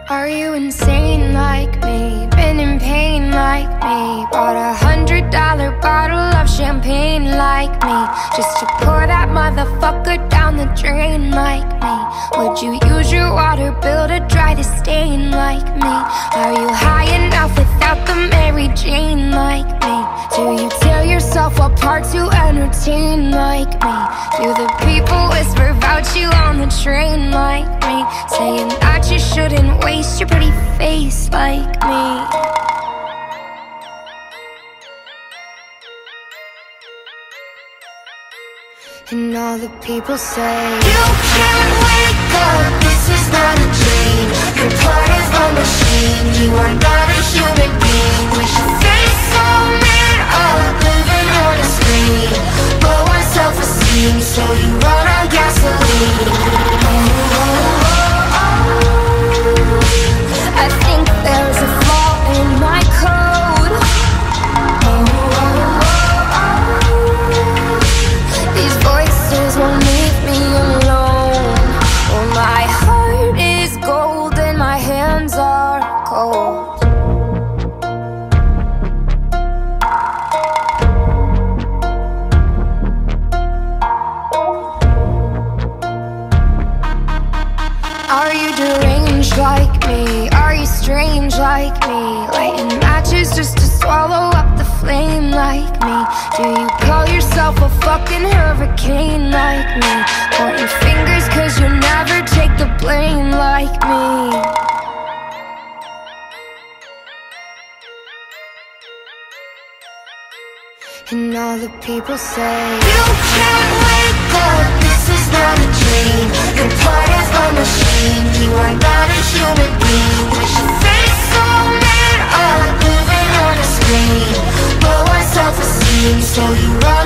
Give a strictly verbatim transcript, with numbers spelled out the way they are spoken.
Are you insane like me? Been in pain like me? Bought a hundred dollar bottle of champagne like me, just to pour that motherfucker down the drain like me? Would you use your water bill to dry the stain like me? Are you high enough without the Mary Jane like me? Do you tear yourself apart to entertain like me? Do the people whisper about you on the train like me, saying that you shouldn't waste your pretty face like me? And all the people say, you can't wake up, this is not a dream. You're part of a machine, you are not a human being. With your face so made up, living on a screen. Low on self-esteem, so you run on gasoline. I think there's a flaw in my code. These voices won't leave me alone. Oh, my heart is gold and my hands are cold. Are you deranged like me? Are you strange like me? Lighting matches just to swallow up the flame like me? Do you call yourself a fucking hurricane like me? Pointing fingers cause you never take the blame like me. And all the people say, you can't wake up, this is not a dream. You're part of a machine, you are not a human being. With your face so made up, living on a screen. Low on self-esteem, so you run